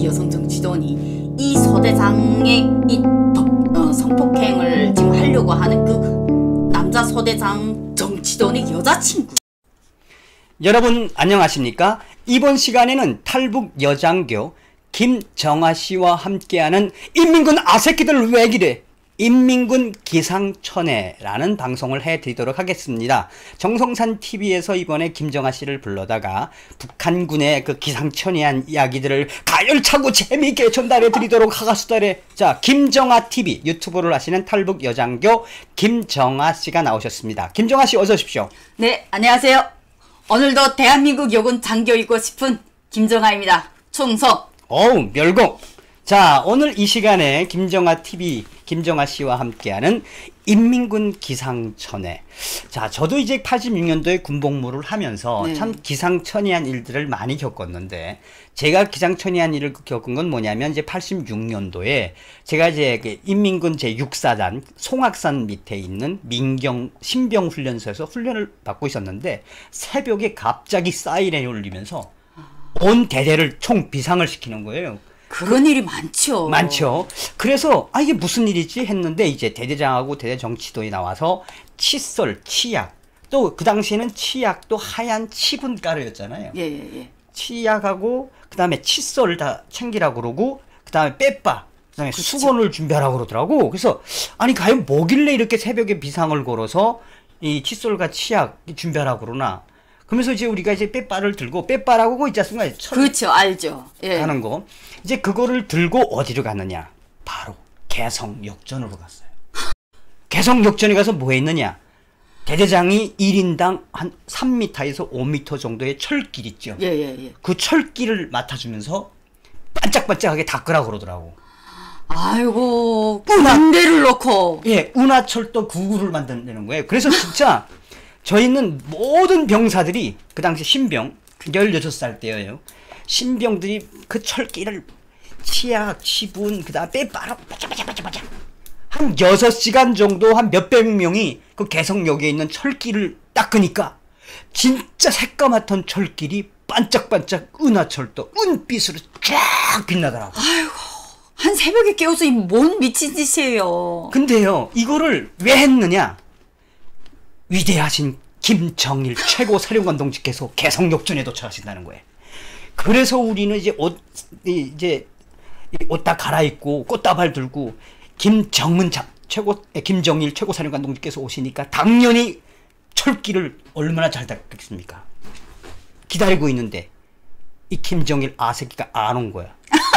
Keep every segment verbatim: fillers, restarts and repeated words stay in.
여성 정치인이 이 소대장의 이 덕, 어, 성폭행을 지금 하려고 하는 그 남자 소대장 정치인의 여자친구. 여러분 안녕하십니까? 이번 시간에는 탈북 여장교 김정아 씨와 함께하는 인민군 아새끼들 왜 이래? 인민군 기상천외라는 방송을 해드리도록 하겠습니다. 정성산티비에서 이번에 김정아 씨를 불러다가 북한군의 그 기상천외한 이야기들을 가열차고 재미있게 전달해드리도록 하겠습니다. 자, 김정아티비 유튜브를 하시는 탈북 여장교 김정아 씨가 나오셨습니다. 김정아 씨 어서 오십시오. 네, 안녕하세요. 오늘도 대한민국 여군 장교이고 싶은 김정아입니다. 충성! 어우, 멸공! 자, 오늘 이 시간에 김정아티비 김정아 씨와 함께하는 인민군 기상천외. 자, 저도 이제 팔십육 년도에 군복무를 하면서 네. 참 기상천외한 일들을 많이 겪었는데, 제가 기상천외한 일을 겪은 건 뭐냐면 이제 팔십육 년도에 제가 이제 인민군 제육 사단 송악산 밑에 있는 민경 신병훈련소에서 훈련을 받고 있었는데, 새벽에 갑자기 사이렌이 울리면서 온 대대를 총 비상을 시키는 거예요. 그런 일이 많죠. 많죠. 그래서 아 이게 무슨 일이지 했는데 이제 대대장하고 대대 정치도이 나와서 칫솔, 치약, 또 그 당시에는 치약도 하얀 치분가루였잖아요. 예, 예, 예. 치약하고 그 다음에 칫솔을 다 챙기라고 그러고 그 다음에 빼빠, 그 다음에 그렇죠. 수건을 준비하라고 그러더라고. 그래서 아니 과연 뭐길래 이렇게 새벽에 비상을 걸어서 이 칫솔과 치약 준비하라고 그러나. 그러면서 이제 우리가 이제 빼빠를 들고, 빼빠라고 그거 있지 않습니까? 그렇죠, 알죠. 예. 하는 거. 이제 그거를 들고 어디로 갔느냐? 바로 개성역전으로 갔어요. 개성역전에 가서 뭐 했느냐? 대대장이 일 인당 한 삼 미터에서 오 미터 정도의 철길 있죠. 예, 예, 예. 그 철길을 맡아주면서 반짝반짝하게 닦으라고 그러더라고. 아이고, 군대를 놓고. 예, 운하철도 구구를 만드는 거예요. 그래서 진짜 저희는 모든 병사들이 그 당시 신병 열여섯 살 때예요. 신병들이 그 철길을 치약, 치분, 그 다음에 빼빠로 바짝바짝바짝바짝 한 여섯 시간 정도 한 몇백 명이 그 개성역에 있는 철길을 닦으니까 진짜 새까맣던 철길이 반짝반짝 은하철도 은빛으로 쫙 빛나더라고. 아이고, 한 새벽에 깨워서 이 뭔 미친 짓이에요. 근데요, 이거를 왜 했느냐? 위대하신 김정일 최고 사령관 동지께서 개성역전에 도착하신다는 거예요. 그래서 우리는 이제 옷, 이제 옷 다 갈아입고 꽃다발 들고 김정은 자, 최고, 김정일 최고 사령관 동지께서 오시니까 당연히 철길을 얼마나 잘 닦겠습니까? 기다리고 있는데 이 김정일 아새끼가 안 온 거야.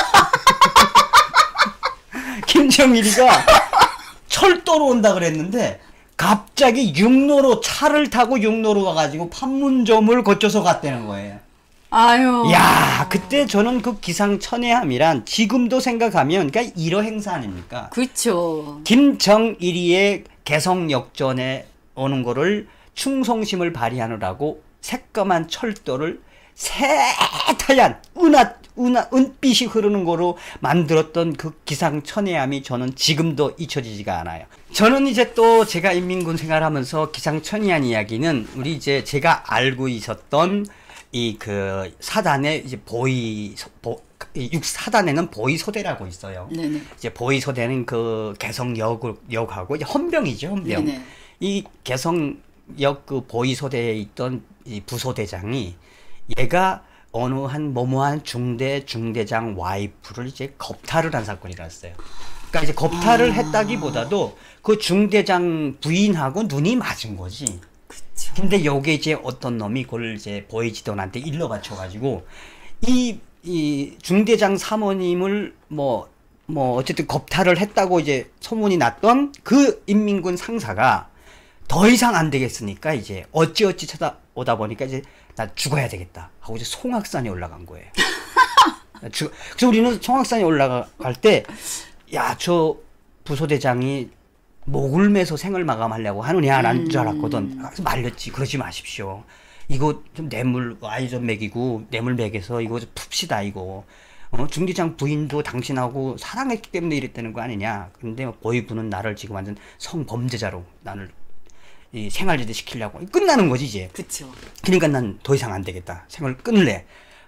김정일이가 철도로 온다 그랬는데 갑자기 육로로 차를 타고 육로로 가가지고 판문점을 거쳐서 갔다는 거예요. 아유. 야, 그때 저는 그 기상천외함이란 지금도 생각하면 그러니까 일어 행사 아닙니까? 그렇죠. 김정일이의 개성역전에 오는 거를 충성심을 발휘하느라고 새까만 철도를 새하얀 은하, 은하, 은빛이 흐르는 거로 만들었던 그 기상천외함이 저는 지금도 잊혀지지가 않아요. 저는 이제 또 제가 인민군 생활하면서 기상천외한 이야기는 우리 이제 제가 알고 있었던 이 그 사단의 이제 보위, 보, 육 사단에는 보위소대라고 있어요. 네네. 이제 보위소대는 그 개성역하고 이제 헌병이죠, 헌병. 네네. 이 개성역 그 보위소대에 있던 이 부소대장이 얘가 어느 한 뭐뭐한 중대 중대장 와이프를 이제 겁탈을 한 사건이 일어났어요. 그러니까 이제 겁탈을 아... 했다기보다도 그 중대장 부인하고 눈이 맞은 거지. 그쵸. 근데 요게 이제 어떤 놈이 그걸 이제 보이지돈한테 일러 바쳐가지고 이, 이 중대장 사모님을 뭐, 뭐 어쨌든 겁탈을 했다고 이제 소문이 났던 그 인민군 상사가 더 이상 안 되겠으니까 이제 어찌어찌 쳐다오다 보니까 이제 나 죽어야 되겠다 하고 이제 송악산에 올라간 거예요. 그래서 우리는 송악산에 올라갈 때 야, 저 부소대장이 목을 매서 생을 마감하려고 하느냐 난 줄 알았거든. 그래서 말렸지. 그러지 마십시오. 이거 좀 뇌물 아이 좀 먹이고 뇌물 먹여서 이거 좀 풉시다 이거. 어, 중대장 부인도 당신하고 사랑했기 때문에 이랬다는 거 아니냐. 근데 보위부는 나를 지금 완전 성범죄자로 나를 이 생활제대 시키려고 끝나는 거지 이제. 그쵸. 그러니까 난 더 이상 안 되겠다. 생을 끊을래.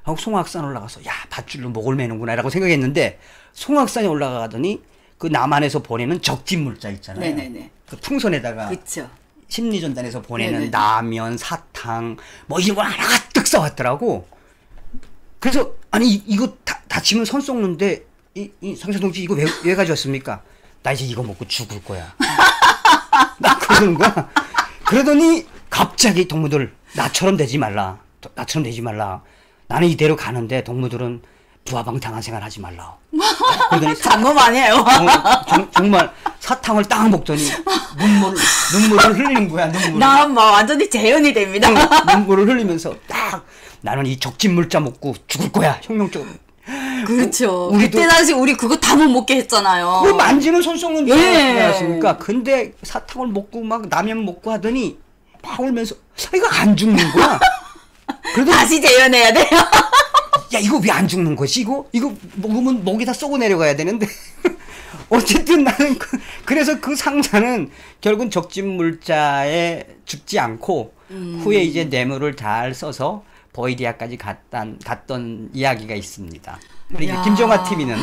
하고 송악산 올라가서 야 밧줄로 목을 매는구나라고 생각했는데 송악산에 올라가더니 그 남한에서 보내는 적진물자 있잖아요. 네네네. 그 풍선에다가 그쵸. 심리전단에서 보내는 네네. 라면, 사탕 뭐 이런 거 하나 가득 싸왔더라고. 그래서 아니 이, 이거 다, 다치면 선 썩는데 이, 이 상사동지 이거 왜, 왜 가져왔습니까? 나 이제 이거 먹고 죽을 거야. 나 그러는 거야. 그러더니 갑자기 동무들 나처럼 되지 말라. 나처럼 되지 말라. 나는 이대로 가는데 동무들은 부하방탕한 생활 하지 말라. 그러더니 장엄 아니에요. 어, 정, 정말 사탕을 딱 먹더니 눈물, 눈물을 흘리는 거야. 눈물. 나 막 완전히 재현이 됩니다. 어, 눈물을 흘리면서 딱 나는 이 적진물자 먹고 죽을 거야. 혁명적으로. 그렇죠. 우리도- 그때 당시 우리 그거 다 못 먹게 했잖아요. 그걸 만지면 손 썩는 줄 예. 알았습니까? 근데 사탕을 먹고 막 라면 먹고 하더니 막 울면서 아, 이거 안 죽는 거야. 그래도 다시 재현해야 돼요. 야 이거 왜 안 죽는 거지 이거 이거 먹으면 목이 다 쏘고 내려가야 되는데 어쨌든 나는 그, 그래서 그 상사는 결국은 적진물자에 죽지 않고 음. 후에 이제 뇌물을 잘 써서 버이디아까지 갔던 갔던 이야기가 있습니다. 우리 야. 김정아 티비는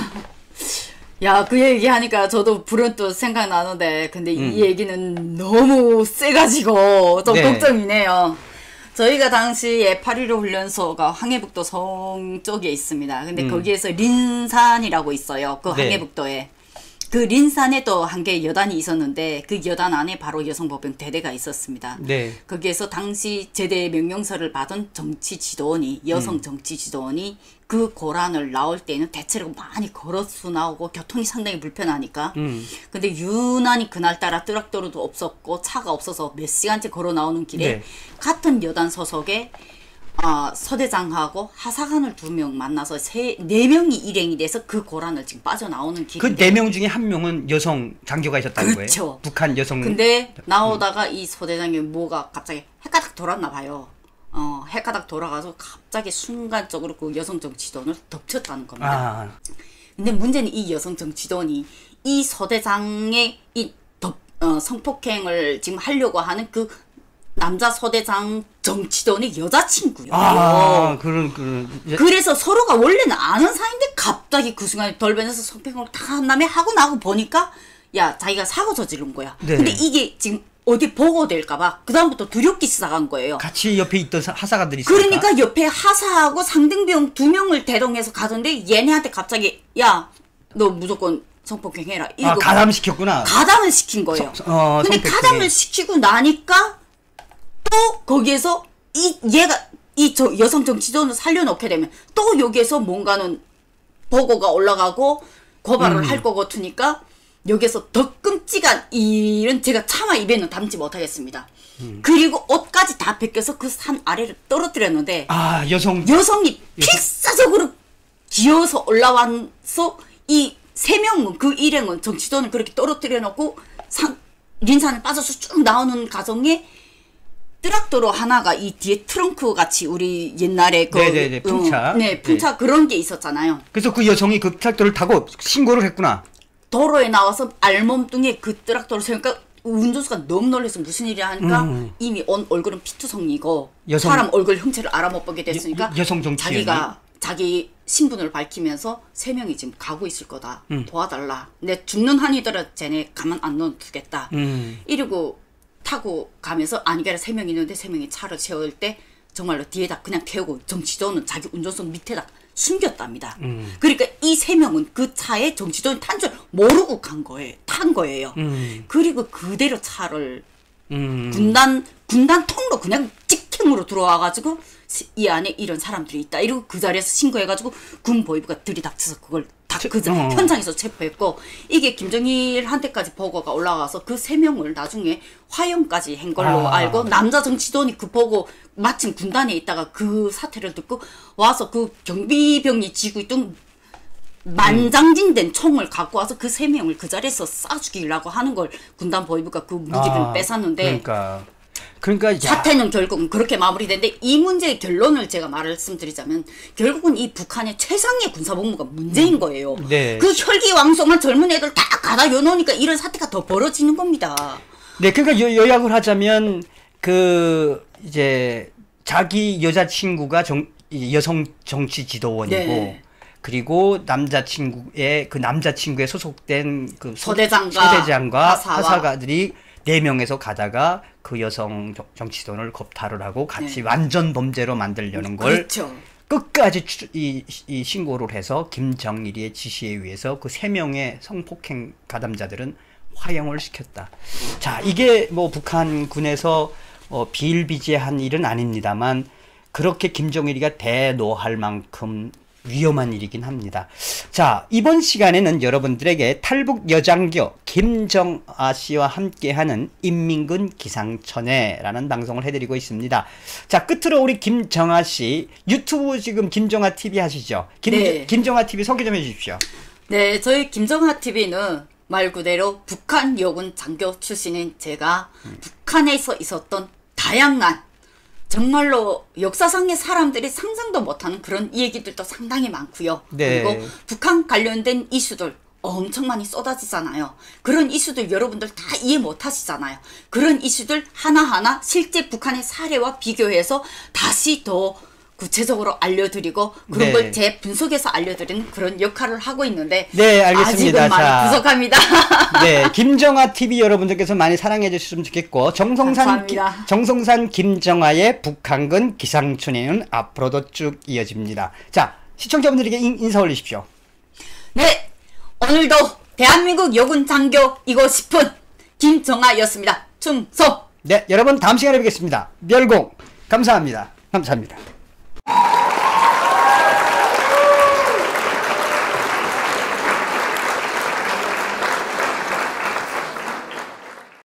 야, 그 얘기 하니까 저도 불은 또 생각나는데, 근데 음. 이 얘기는 너무 세가지고 좀 네. 걱정이네요. 저희가 당시에 팔일오 훈련소가 항해북도 성 쪽에 있습니다. 근데 음. 거기에서 린산이라고 있어요. 그 네. 항해북도에. 그 린산에 또 한 개 여단이 있었는데 그 여단 안에 바로 여성보병 대대가 있었습니다. 네. 거기에서 당시 제대 명령서를 받은 정치 지도원이 여성 음. 정치 지도원이 그 고란을 나올 때는 대체로 많이 걸어서 나오고 교통이 상당히 불편하니까 음. 근데 유난히 그날따라 트럭도로도 없었고 차가 없어서 몇 시간째 걸어 나오는 길에 네. 같은 여단 소속의 아, 서대장하고 하사관을 두 명 만나서 세, 네 명이 일행이 돼서 그 고란을 지금 빠져나오는 그 길인데 네 명 중에 한 명은 여성 장교가 있었다는 그렇죠. 거예요. 북한 여성. 근데 나오다가 이 소대장이 뭐가 갑자기 헷가닥 돌았나 봐요. 어, 헷가닥 돌아가서 갑자기 순간적으로 그 여성 정치돈을 덮쳤다는 겁니다. 아, 근데 문제는 이 여성 정치돈이 이 소대장의 이 덮, 어, 성폭행을 지금 하려고 하는 그 남자 소대장 정치돈의 여자친구요. 아, 그런 그런. 이제- 그래서 서로가 원래는 아는 사이인데 갑자기 그 순간에 돌변해서 성폭행을 다 한 다음에 하고 나고 보니까 야 자기가 사고 저지른 거야. 네. 근데 이게 지금 어디 보고될까봐 그 다음부터 두렵기 시작한 거예요. 같이 옆에 있던 사- 하사관들이 있으니까. 그러니까 옆에 하사하고 상등병 두 명을 대동해서 가던데 얘네한테 갑자기 야 너 무조건 성폭행해라. 아, 이거 가담시켰구나. 가담을 시킨 거예요. 성- 어, 근데 성폭행에. 가담을 시키고 나니까 또 거기에서 이 얘가 이 저 여성 정치전을 살려놓게 되면 또 여기에서 뭔가는 보고가 올라가고 고발을 음. 할 것 같으니까 여기서 더 끔찍한 일은 제가 차마 입에는 담지 못하겠습니다. 음. 그리고 옷까지 다 벗겨서 그 산 아래를 떨어뜨렸는데 아, 여성. 여성이 필사적으로 기어서 올라와서 이 세 명은 그 일행은 정치돈을 그렇게 떨어뜨려 놓고 산 린산을 빠져서 쭉 나오는 과정에 트락도로 하나가 이 뒤에 트렁크 같이 우리 옛날에 그 네네네, 풍차. 어, 네 풍차 그런 게 있었잖아요. 그래서 그 여성이 그 트랙터를 타고 신고를 했구나. 도로에 나와서 알몸뚱이에 그 트락도를 세우니까 운전수가 너무 놀라서 무슨 일이야 하니까 음. 이미 온 얼굴은 피투성이고 여성- 사람 얼굴 형체를 알아 못 보게 됐으니까 여- 여성 정치인이? 자기가 자기 신분을 밝히면서 세 명이 지금 가고 있을 거다. 음. 도와달라. 내 죽는 한이더라도 쟤네 가만 안 놔두겠다. 음. 이러고 타고 가면서 아니게 세 명이 있는데 세 명이 차를 세울 때 정말로 뒤에다 그냥 태우고 정치도는 자기 운전석 밑에다 숨겼답니다. 음. 그러니까 이 세 명은 그 차에 정치도는 탄 줄 모르고 간 거예요. 탄 거예요. 음. 그리고 그대로 차를 음. 군단 군단 통로 그냥 직행으로 들어와가지고 이 안에 이런 사람들이 있다. 이러고 그 자리에서 신고해가지고 군 보위부가 들이닥쳐서 그걸 다 그 어. 현장에서 체포했고 이게 김정일한테까지 보고가 올라가서 그 세 명을 나중에 화형까지 한 걸로 아. 알고 남자 정치돈이 그 보고 마침 군단에 있다가 그 사태를 듣고 와서 그 경비병이 쥐고 있던 만장진된 총을 갖고 와서 그 세 명을 그 자리에서 쏴 죽이려고 하는 걸 군단 보위부가 그 무기를 아, 뺏었는데 그러니까. 그러니까 야, 사태는 결국은 그렇게 마무리되는데 이 문제의 결론을 제가 말씀드리자면 결국은 이 북한의 최상의 군사복무가 문제인 거예요. 네. 그 혈기왕성한 젊은 애들 다 가다 여놓으니까 이런 사태가 더 벌어지는 겁니다. 네, 그러니까 요, 요약을 하자면 그 이제 자기 여자친구가 정, 여성 정치 지도원이고 네. 그리고 남자친구의 그 남자친구에 소속된 그 소대장과, 소대장과 하사와. 하사가들이 네 명에서 가다가 그 여성 정치도원을 겁탈을 하고 같이 네. 완전 범죄로 만들려는 걸 그렇죠. 끝까지 추, 이, 이 신고를 해서 김정일이의 지시에 의해서 그 세 명의 성폭행 가담자들은 화형을 시켰다. 자, 이게 뭐 북한군에서 어, 비일비재한 일은 아닙니다만 그렇게 김정일이가 대노할 만큼 위험한 일이긴 합니다. 자, 이번 시간에는 여러분들에게 탈북 여장교 김정아 씨와 함께하는 인민군 기상천외라는 방송을 해드리고 있습니다. 자, 끝으로 우리 김정아 씨 유튜브 지금 김정아 티비 하시죠? 김, 네. 김정아 티비 소개 좀 해주십시오. 네, 저희 김정아 티비는 말 그대로 북한 여군 장교 출신인 제가 음. 북한에서 있었던 다양한 정말로 역사상의 사람들이 상상도 못하는 그런 얘기들도 상당히 많고요. 네. 그리고 북한 관련된 이슈들 엄청 많이 쏟아지잖아요. 그런 이슈들 여러분들 다 이해 못 하시잖아요. 그런 이슈들 하나하나 실제 북한의 사례와 비교해서 다시 더 구체적으로 알려드리고 그런 네. 걸 제 분석해서 알려드리는 그런 역할을 하고 있는데 네, 알겠습니다. 아직은 많이 자, 부족합니다. 네, 김정아 티비 여러분들께서 많이 사랑해 주셨으면 좋겠고 정성산 기, 감사합니다. 정성산 김정아의 북한군 기상천외는 앞으로도 쭉 이어집니다. 자, 시청자분들에게 인, 인사 올리십시오. 네, 오늘도 대한민국 여군 장교이고 싶은 김정아였습니다. 충성! 네, 여러분 다음 시간에 뵙겠습니다. 멸공 감사합니다. 감사합니다.